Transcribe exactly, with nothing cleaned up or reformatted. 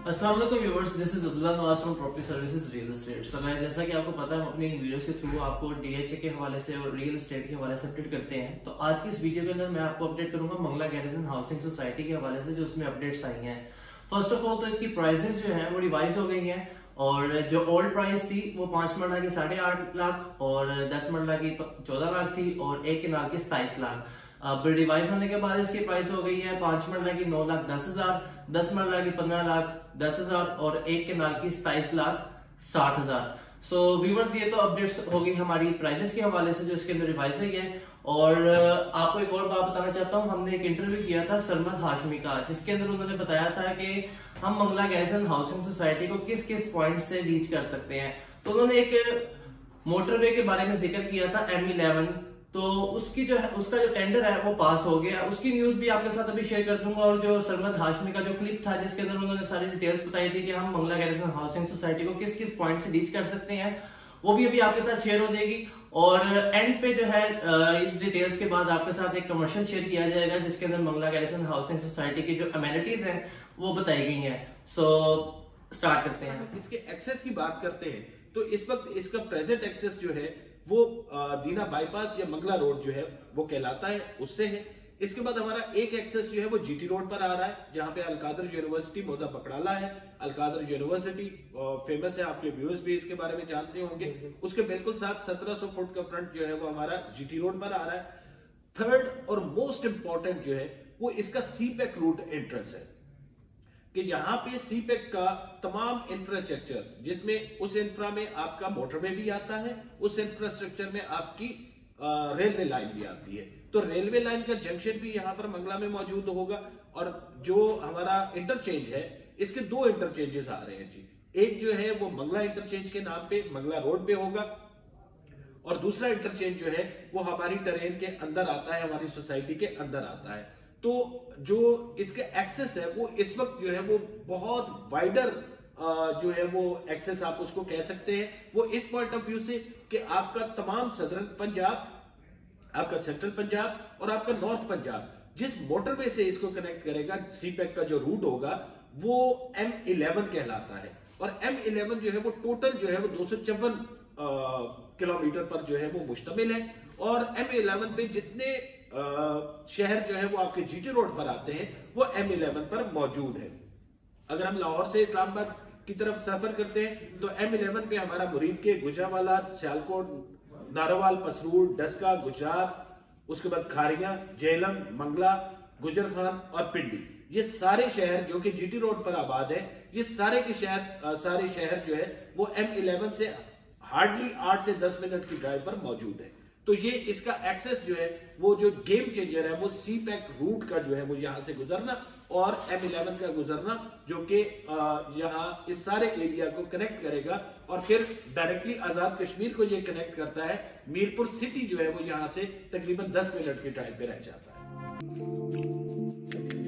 अस्सलाम वालेकुम viewers, this is Abdullah Nawaz from property services real estate. So guys, जैसा कि आपको पता है, हम अपनी वीडियोस के थ्रू आपको डीएचए के हवाले से और रियल एस्टेट के हवाले से अपडेट करते हैं। तो आज की इस वीडियो के अंदर मैं आपको अपडेट करूंगा मंगला गैरिसन हाउसिंग सोसाइटी के हवाले से, जो उसमें अपडेट्स आई हैं। फर्स्ट ऑफ ऑल तो इसकी प्राइसेस जो है वो रिवाइज हो गई हैं, और जो ओल्ड प्राइस थी वो पांच मरला की साढ़े आठ लाख और दस मरला की चौदह लाख थी और एक किनाल की सताइस लाख। अब रिवाइज होने के बाद इसकी प्राइस हो गई है पांच मरला की नौ लाख दस हजार, दस मरला की पंद्रह लाख दस हजार और एक किनाल की सताइस लाख साठ हजार। सो व्यूवर्स, ये तो अपडेट्स हो गई हमारी प्राइसेस के हवाले से जो इसके अंदर रिवाइज हुई है। और आपको एक और बात बताना चाहता हूँ, हमने एक इंटरव्यू किया था सरमद हाशमी का, जिसके अंदर उन्होंने बताया था कि हम मंगला गैरिसन हाउसिंग सोसाइटी को किस किस पॉइंट से रीच कर सकते हैं। तो उन्होंने एक मोटरवे के बारे में जिक्र किया था एम इलेवन, तो उसकी जो है उसका जो टेंडर है वो पास हो गया। उसकी न्यूज भी आपके साथ अभी शेयर कर दूंगा। और जो सरमद हाशमी का जो क्लिप था जिसके अंदर उन्होंने सारी डिटेल्स बताई थी कि हम मंगला गैरिसन हाउसिंग सोसाइटी को किस किस पॉइंट से रीच कर सकते हैं, वो भी अभी आपके साथ शेयर हो जाएगी। और एंड पे जो है इस डिटेल्स के बाद आपके साथ एक कमर्शियल शेयर किया जाएगा जिसके अंदर मंगला गैरिसन हाउसिंग सोसाइटी की जो अमेनिटीज हैं वो बताई गई हैं। सो स्टार्ट करते हैं। इसके एक्सेस की बात करते हैं तो इस वक्त इसका प्रेजेंट एक्सेस जो है वो दीना बाईपास या मंगला रोड जो है वो कहलाता है, उससे है। इसके बाद हमारा एक एक्सेस जो है वो जीटी रोड पर आ रहा है, जहां पे अलकादर यूनिवर्सिटी मौजा पकड़ाला है। अलकादर यूनिवर्सिटी फेमस है, आपके व्यूअर्स भी इसके बारे में जानते होंगे। उसके बिल्कुल साथ सत्रह सौ फुट का फ्रंट जो है वो हमारा जीटी रोड पर आ रहा है। थर्ड और मोस्ट इंपॉर्टेंट जो है वो इसका सीपेक रूट एंट्रेंस है, कि जहां पे सीपेक का तमाम इंफ्रास्ट्रक्चर, जिसमें उस इंफ्रा में आपका मोटरवे भी आता है, उस इंफ्रास्ट्रक्चर में आपकी रेलवे लाइन भी आती है। तो रेलवे लाइन का जंक्शन भी यहां पर मंगला में मौजूद होगा। और जो हमारा इंटरचेंज है, इसके दो इंटरचेंजेस आ रहे हैं जी। एक जो है वो मंगला इंटरचेंज के नाम पे मंगला रोड पे होगा, और दूसरा इंटरचेंज जो है वो हमारी ट्रेन के अंदर आता है, हमारी सोसाइटी के अंदर आता है। तो जो इसके एक्सेस है वो इस वक्त जो है वो बहुत वाइडर जो है वो एक्सेस आप उसको कह सकते हैं। वो इस पॉइंट ऑफ व्यू से कि आपका तमाम सदर्न पंजाब, आपका सेंट्रल पंजाब और आपका नॉर्थ पंजाब जिस मोटरवे से इसको कनेक्ट करेगा, सीपेक का जो रूट होगा वो एम इलेवन कहलाता है। और एम इलेवन जो है वो टोटल जो है वो दो सौ चौवन किलोमीटर पर जो है वो मुश्तमिल है। और एम इलेवन पे जितने आ, शहर जो है वो आपके जीटी रोड पर आते हैं वो एम इलेवन पर मौजूद है। अगर हम लाहौर से इस्लामाबाद की तरफ सफर करते हैं तो एम इलेवन पे हमारा मुरीद के, गुजरावाला, सियालकोट, नारोवाल, पसरूर, डस्का, गुजरात, उसके बाद खारिया, जेलम, मंगला, गुजर खान और पिंडी, ये सारे शहर जो कि जीटी रोड पर आबाद है, ये सारे के शहर सारे शहर जो है वो एम इलेवन से हार्डली आठ से दस मिनट की ड्राइव पर मौजूद है। तो ये इसका एक्सेस जो है वो जो गेम चेंजर है वो सीपेक रूट का जो है वो यहां से गुजरना और एम इलेवन का गुजरना, जो कि यहां इस सारे एरिया को कनेक्ट करेगा। और फिर डायरेक्टली आजाद कश्मीर को ये कनेक्ट करता है। मीरपुर सिटी जो है वो यहां से तकरीबन दस मिनट की ड्राइव पे रह जाता है।